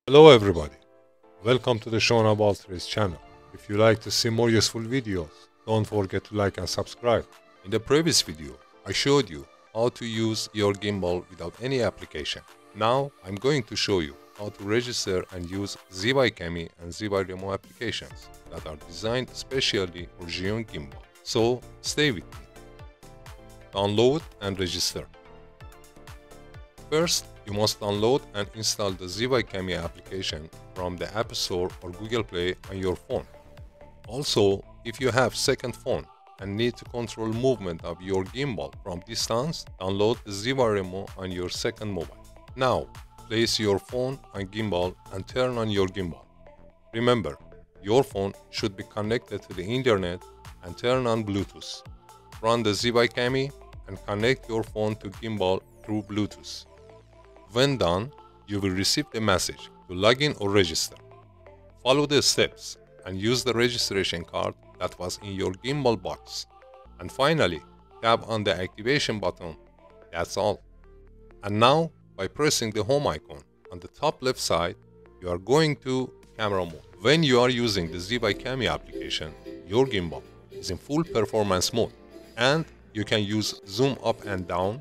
Hello everybody, welcome to the Shon About Trees channel. If you like to see more useful videos, don't forget to like and subscribe. In the previous video, I showed you how to use your gimbal without any application. Now I'm going to show you how to register and use ZY CAMI and ZY-Remo applications that are designed specially for ZHIYUN gimbal. So stay with me. Download and register. First, you must download and install the ZY CAMI application from the App Store or Google Play on your phone. Also, if you have second phone and need to control movement of your gimbal from distance, download the ZY-Remo on your second mobile. Now, place your phone on gimbal and turn on your gimbal. Remember, your phone should be connected to the internet and turn on Bluetooth. Run the ZY CAMI and connect your phone to gimbal through Bluetooth. When done, you will receive a message to log in or register. Follow the steps and use the registration card that was in your gimbal box. And finally, tap on the activation button. That's all. And now, by pressing the home icon on the top left side, you are going to camera mode. When you are using the ZY CAMI application, your gimbal is in full performance mode and you can use zoom up and down,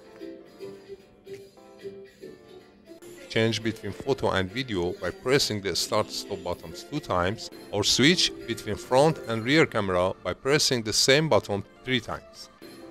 change between photo and video by pressing the start-stop buttons 2 times, or switch between front and rear camera by pressing the same button 3 times.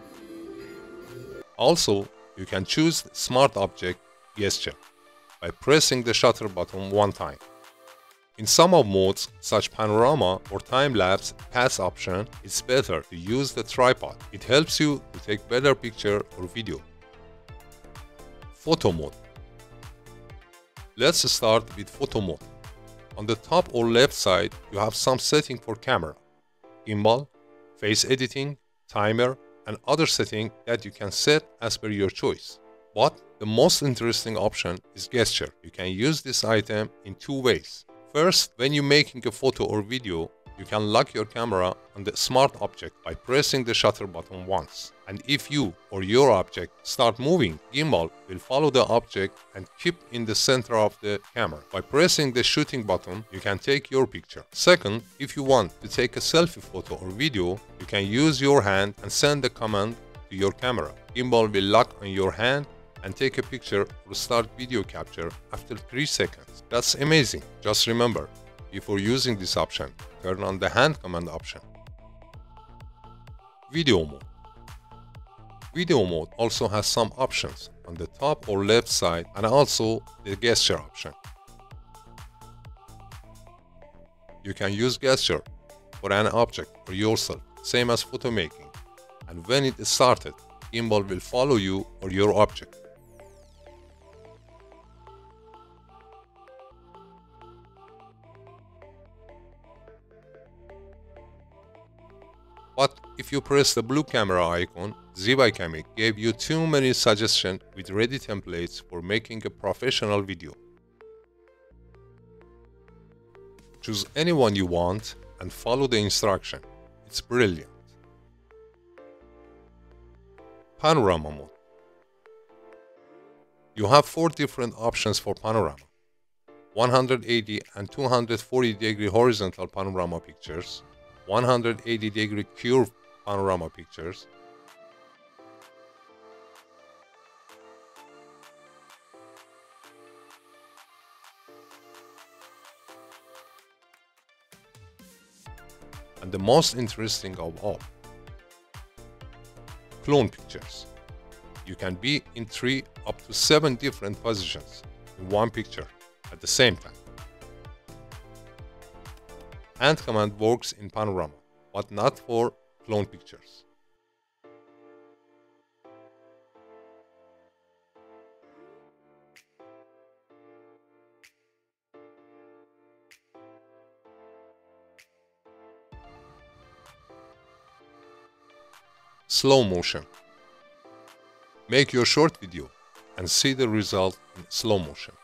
Also, you can choose Smart Object Gesture by pressing the shutter button 1 time. In some of modes, such Panorama or time-lapse pass option, it's better to use the tripod. It helps you to take better picture or video. Photo mode. Let's start with photo mode. On the top or left side, you have some setting for camera, gimbal, face editing, timer, and other settings that you can set as per your choice. But the most interesting option is gesture. You can use this item in 2 ways. First, when you're making a photo or video, you can lock your camera on the smart object by pressing the shutter button once. And if you or your object start moving, gimbal will follow the object and keep in the center of the camera. By pressing the shooting button, you can take your picture. Second, if you want to take a selfie photo or video, you can use your hand and send the command to your camera. Gimbal will lock on your hand and take a picture or start video capture after 3 seconds. That's amazing. Just remember, before using this option, turn on the hand command option. Video mode. Video mode also has some options on the top or left side and also the gesture option. You can use gesture for an object or yourself, same as photo making. And when it is started, gimbal will follow you or your object. But if you press the blue camera icon, ZY CAMI gave you too many suggestions with ready templates for making a professional video. Choose any one you want and follow the instruction. It's brilliant. Panorama mode. You have 4 different options for panorama: 180 and 240 degree horizontal panorama pictures, 180 degree curve panorama pictures, and the most interesting of all, clone pictures. You can be in 3 up to 7 different positions in one picture at the same time. Hand command works in panorama, but not for clone pictures. Slow motion. Make your short video and see the result in slow motion.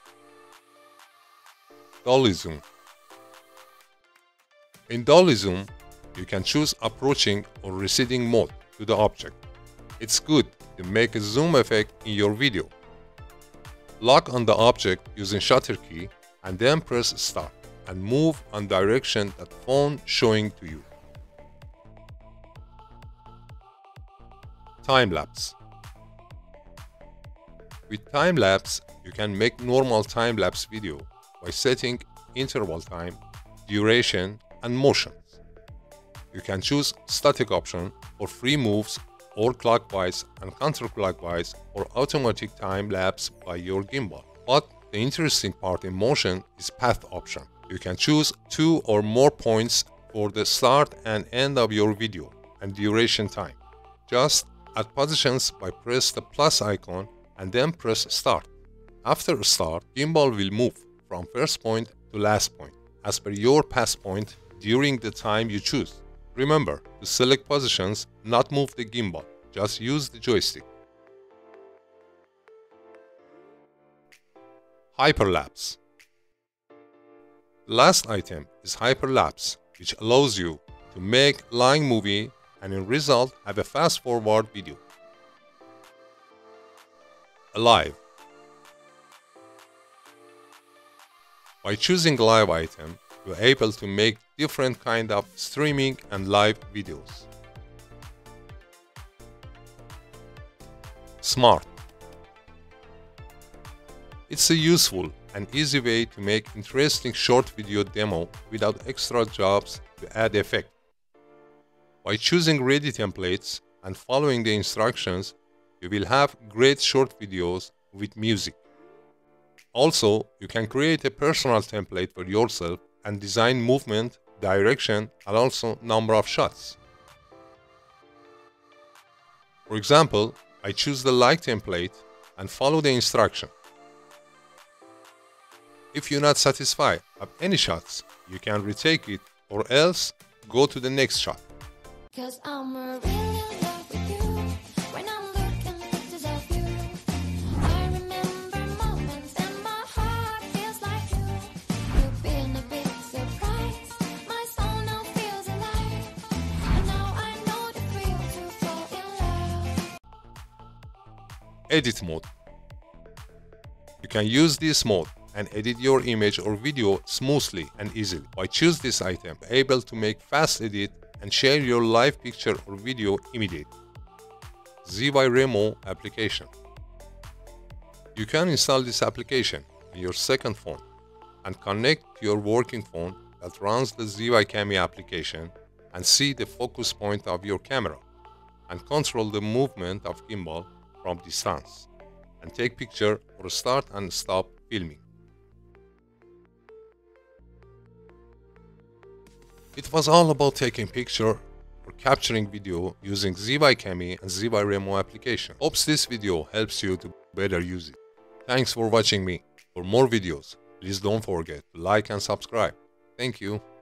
Dolly Zoom. In Dolly Zoom, you can choose approaching or receding mode to the object. It's good to make a zoom effect in your video. Lock on the object using shutter key and then press start and move on direction that phone showing to you. Time-lapse. With time-lapse, you can make normal time-lapse video by setting interval time, duration, and motions. You can choose static option for free moves or clockwise and counterclockwise or automatic time-lapse by your gimbal. But the interesting part in motion is path option. You can choose 2 or more points for the start and end of your video and duration time. Just add positions by press the plus icon and then press start. After start, gimbal will move from first point to last point as per your pass point during the time you choose. Remember to select positions, not move the gimbal, just use the joystick. Hyperlapse. The last item is hyperlapse, which allows you to make line movie and in result have a fast forward video. Live. By choosing live item, you're able to make different kind of streaming and live videos. Smart. It's a useful and easy way to make interesting short video demo without extra jobs to add effect. By choosing ready templates and following the instructions, you will have great short videos with music. Also, you can create a personal template for yourself and design movement, direction, and also number of shots. For example, I choose the like template and follow the instruction. If you're not satisfied of any shots, you can retake it or else go to the next shot. Cause I'm really in love with you. When I'm looking at pictures of you, I remember moments and my heart feels like you. You've been a big surprise. My soul now feels alive. And now I know the thrill to fall in love. Edit mode. You can use this mode and edit your image or video smoothly and easily. By choose this item, you're able to make fast edit and share your live picture or video immediately. ZY-Remo Application. You can install this application on your second phone and connect to your working phone that runs the ZY CAMI application and see the focus point of your camera and control the movement of gimbal from distance and take picture or start and stop filming. It was all about taking picture or capturing video using ZY CAMI and ZY-Remo application. Hopes this video helps you to better use it. Thanks for watching me. For more videos, please don't forget to like and subscribe. Thank you.